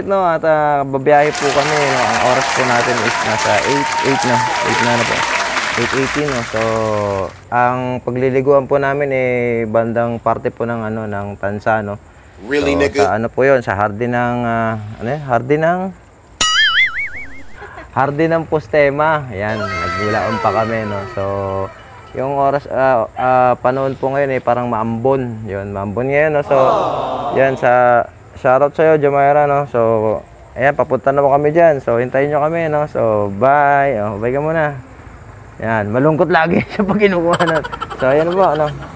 no, at babiyahe po kami, no. Ang oras po natin is nasa 8 na. 8 na po. 8:18, no. So, ang pagliliguan po namin bandang parte po ng ng Tansa, no. Really, so, nigga? sa po 'yon, sa hardin ng hardin ng Postema. Ayan, nagmulaon pa kami, no. So, yung oras panahon po ngayon parang maambon. 'Yon, maambon ngayon, no. So, 'yan sa shoutout sa iyo, Jamaira, no. So, ayan, papunta na po kami diyan. So, hintayin niyo kami, no. So, bye. Bye ka muna. Yan, malungkot lagi siya pag kinukuha na. So, ayan po,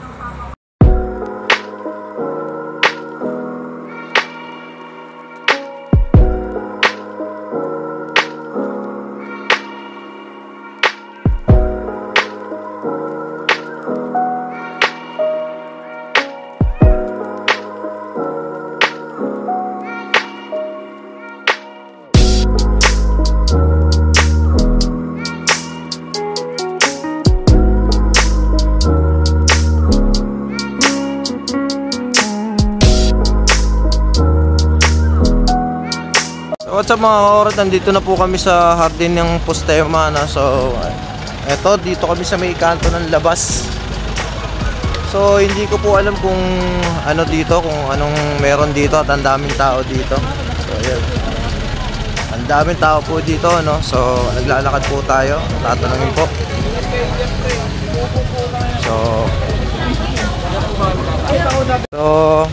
What's up mga kaorat, nandito na po kami sa hardin ng Postema, na. So, eto, dito kami sa may kanto ng labas. So, hindi ko po alam kung ano dito, kung anong meron dito, at ang daming tao dito. So, ayan. Ang daming tao po dito, no? So, naglalakad po tayo, tatanungin po. So,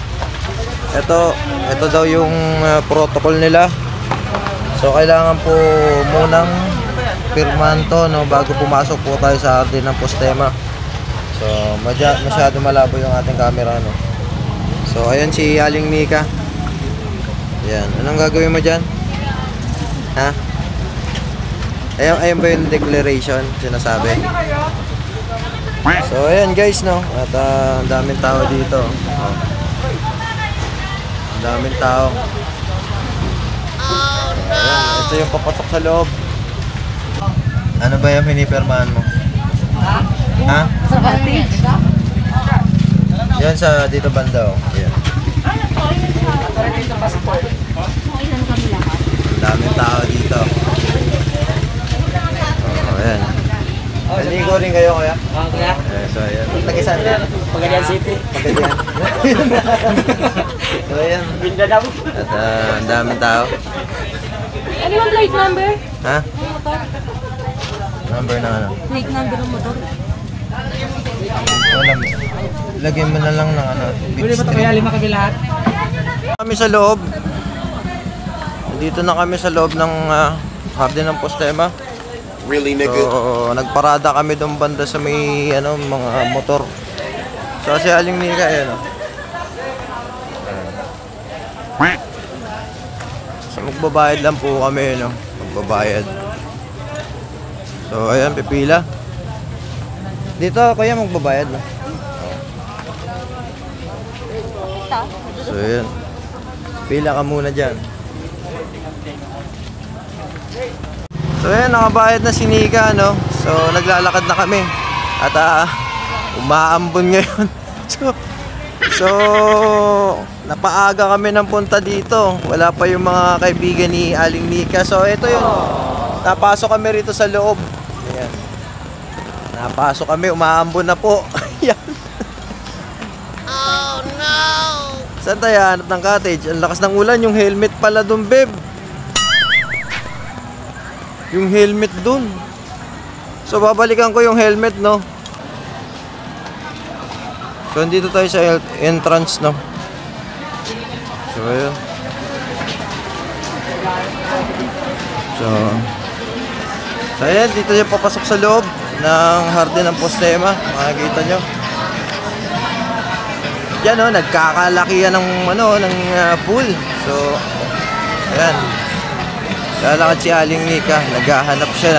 ito daw yung protocol nila. So, kailangan po munang pirmahan to, no, bago pumasok po tayo sa hardin ng Postema. So, masyado malabo yung ating camera, no. So, ayan si Aling Mika. Ayan, anong gagawin mo dyan? Ha? Ayan ba yung declaration sinasabi? So, ayan guys, no. At ang daming tao dito. Daming tao. Ayan, ito yung papasok sa loob. Ano ba yung pinipirmahan mo? Ha? Sa cottage. Yan sa dito banda, oh. Ayan. Ang daming tao dito. Ayan. Naligo rin kayo, kuya? Oo, kuya. So, ayan. Tagisan yan? Pagadian City. Pagadian. So, ayan. Mindanao. At ang daming tao. Ano yung plate number? Ha? Ng motor? Number na ano? Plate number ng motor? Wala. Lagyan mo na lang ng Pwede ba ito kaya 5 kami lahat? Kami sa loob. Dito na kami sa loob ng hardin ng Postema. Really, nigga? So, nagparada kami doon banda sa may mga motor. So, si Aling Mika, ayan, oh. So, magbabayad lang po kami, no. Magbabayad. So, ayan, pipila. Dito, kuya, magbabayad, no. So, ayan. Pila ka muna dyan. So ayan, nakabayad na si Nika, no? So naglalakad na kami. At umaambon ngayon. So napaaga kami ng punta dito. Wala pa yung mga kaibigan ni Aling Nika. So ito yun. Napasok kami rito sa loob. Ayan. Napasok kami, umaambon na po. Ayan. Oh no! Saan tayo hanap ng cottage? Ang lakas ng ulan, yung helmet pala dun, babe. Yung helmet dun. So babalikan ko yung helmet, no. So dito tayo sa entrance, no. So ayun. So ayan, dito siya papasok sa loob ng hardin ng Postema. Makikita nyo. Yan, no, nagkakalakihan ng pool. So ayan. Lalakad si Aling Mika, naghahanap siya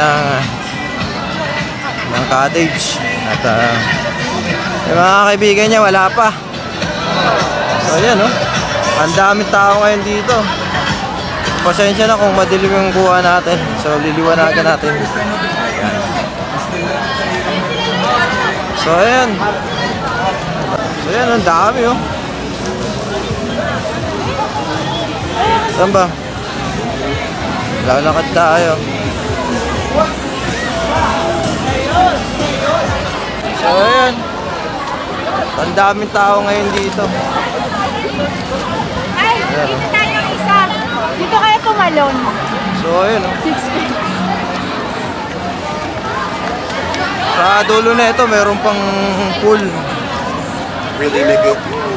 ng cottage. At yung mga kaibigan niya wala pa. So ayan, no. Ang daming tao ngayon dito. Pasensya na kung madilim yung kuha natin. So liliwanagan natin. Ayan. So ayan. So ayan, ang dami, oh. Saan ba? Lalakad tayo. So, ayan. Ang daming tao ngayon dito. Ay, dito tayo isa. Dito kaya tumalon. So, ayan. Sa dulo na ito, meron pang pool. Really legit.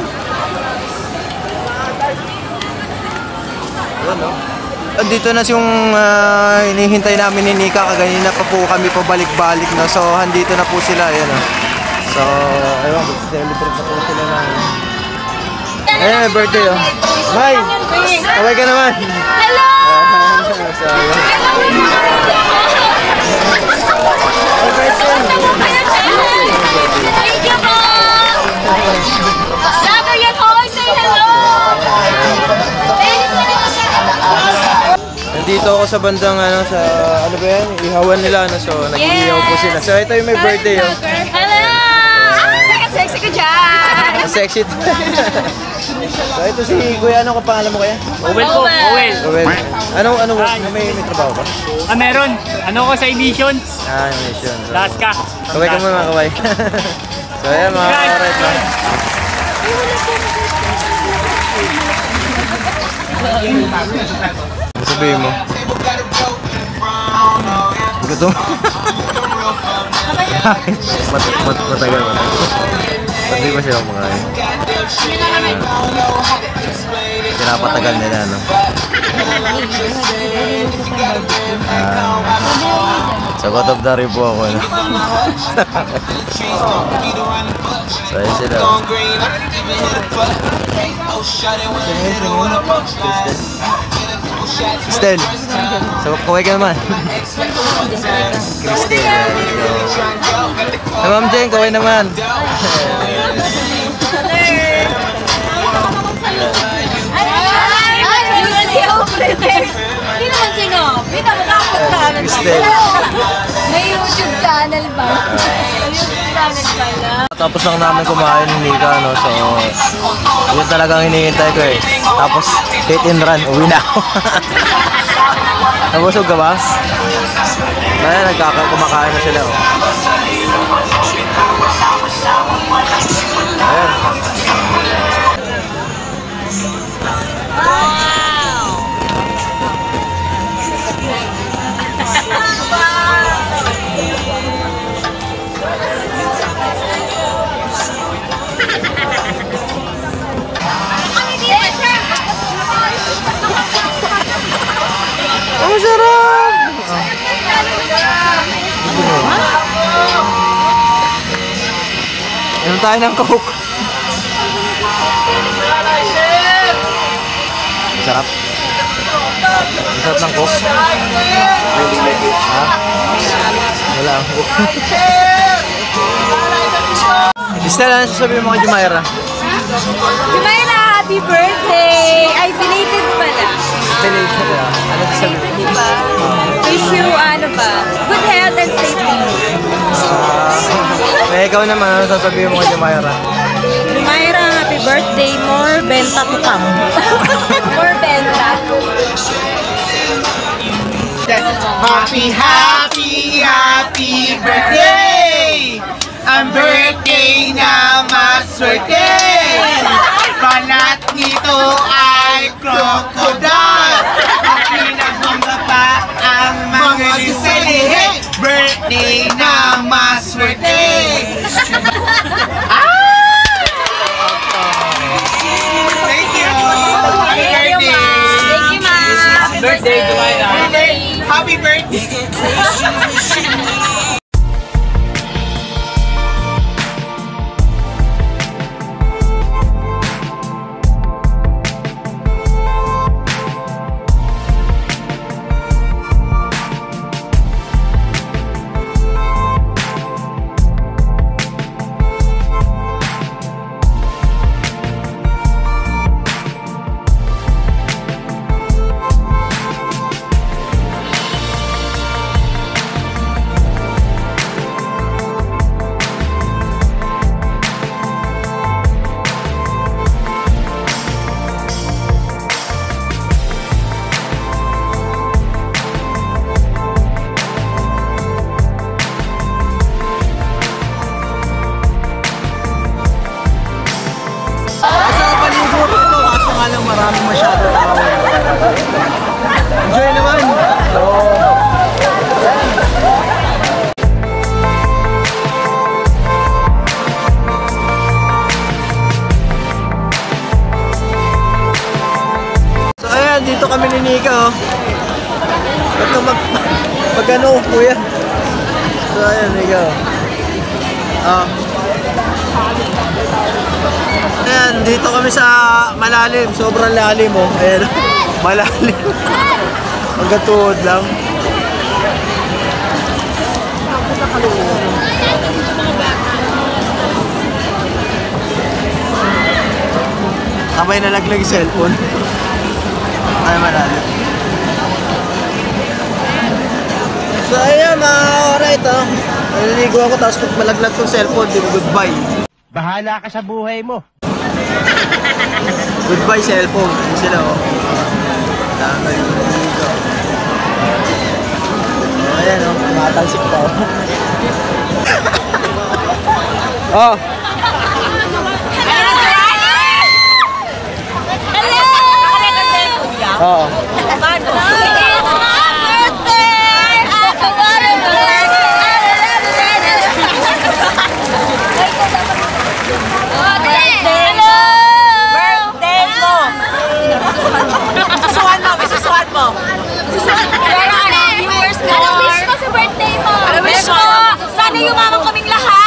Ayan, no? Andito na yung hinihintay namin ni Nika. Kaganina pa po kami pabalik-balik na. So, andito na po sila. Ayan, no? So, ayun, celebrate na po sila ng... Ayan, birthday, oh. May! Kaway ka naman! Hello! So, ayan. Thank you po! Sabi yan po, say hello! Nandito ako sa bandang ano, sa ano ba yan? Ihawan nila, no? So, nag-iihaw po sila. So, ito yung may birthday, oh. Hello! Sexy ko dyan! Sexy. So, ito si Kuya, ano ka pangalan mo kaya? Owel po, Owel. Well, ano, may trabaho ka? Ah, meron. Ano ko sa emission? Ah, mission. So, Last ka. kaway ka muna, kaway. So, ayan mga karet, no? Ano sabihin mo? Gusto mo? Matagal mo na. Ba't di ba siya kumakain? Pinapatagal nila, no? Sagot of the rin po ako, no? So, ayun sila. Kristel. So, kaway ka naman. Kristel. Hey, Ma'am Jeng, kaway naman. Hindi naman sinabi na magkakapunta Kristel. May YouTube channel ba? May YouTube channel pala. Tapos lang namin kumain ni Nika, no? So, yun talagang hinihintay ko eh. Tapos, hit and run, uwi na ako. Nabusog ka ba? Kaya kumakain na sila, oh. Ayan. Ang sarap! Inom tayo ng Coke. Ang sarap. Ang sarap ng Coke. Ha? Wala ang Coke. Kristel, ano sasabihin mo kay Jumaira? Jumaira, happy birthday! Ay, belated pala. Ano sasabihin? Diba? Wish you, ano ba, good health and safety. Ikaw naman, ano sasabihin mo kay Jumaira? Jumaira, happy birthday. More benta to come. More benta. Happy birthday! Ang birthday na maswerte! Balat nito ay crocodile! At pinagbangga pa ang mga diselihe! Birthday na maswerte! Thank you! Happy birthday! Thank you, ma. Birthday, Jumaira. Happy birthday! Pag ano, kuya. So, ayan, ikaw. Ayan, dito kami sa malalim. Sobrang lalim, oh. Ayan, malalim. Hanggang tuhod lang. Kamay nalaglag yung cellphone. Ay, malalim. So, ayan, alright, oh. Naliligo ako, tapos pag malaglag tong cellphone, di mo goodbye. Bahala ka sa buhay mo. Goodbye, cellphone. Ayan sila, oh. Tama yung naliligo. So, ayan, oh. Matalsik pa, oh. Oh. Oo. It's my birthday! Ako birthday mo! Susuhan mo! Susuhan mo! Viewers mo! Anong wish mo sa birthday mo? Anong wish mo? Sana yumaman kaming lahat!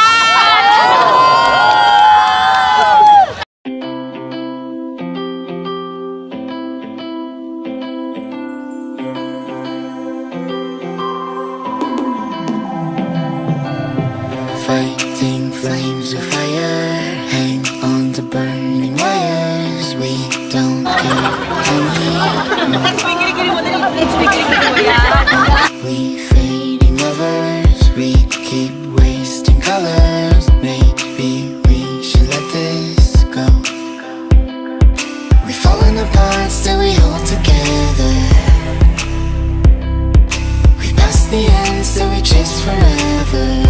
Fighting flames of fire, hang on to burning wires. We don't care anymore. We fading lovers, we keep wasting colors. Maybe we should let this go. We've fallen apart, still we hold together. We passed the end, still we chase forever.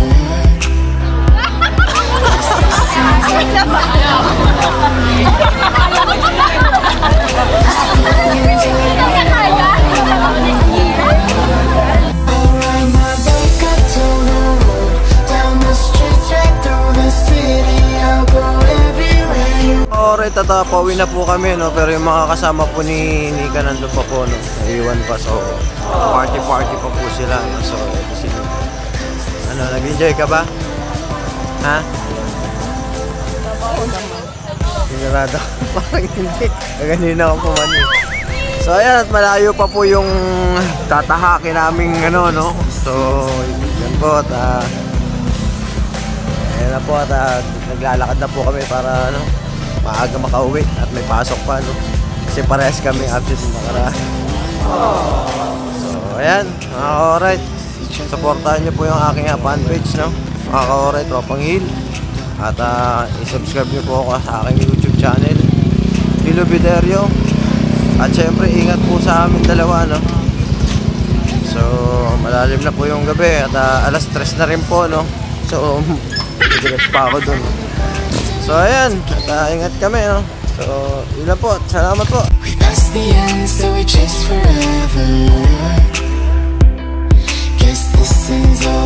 Alright, tatapawin na po kami, no? Pero yung mga kasama po ni Nika nandun pa po, no? Naiwan pa, so party pa po sila, no? So, ito sila. Ano, nag-enjoy ka ba? Ha? Sigurado. Parang hindi. Ganina ako pumanin. So ayan, at malayo pa po yung tatahakin naming ano, no? So, yan po, at ayan na po, at naglalakad na po kami para ano, maaga makauwi at may pasok pa, no? Kasi parehas kami absent na nakaraan. So ayan, mga ka-alright, supportahan nyo po yung aking fanpage, no? Mga ka-alright, Tropang Hill. At i-subscribe nyo po ako sa aking YouTube channel, Pilo Viderio. At syempre, ingat po sa amin dalawa, no? So, malalim na po yung gabi at alas 3 na rin po, no? So, diretso pa ako dun. So, ayan. At ingat kami, no? So, yun lang po. Salamat po. We passed the end, so we chase forever. Guess this is all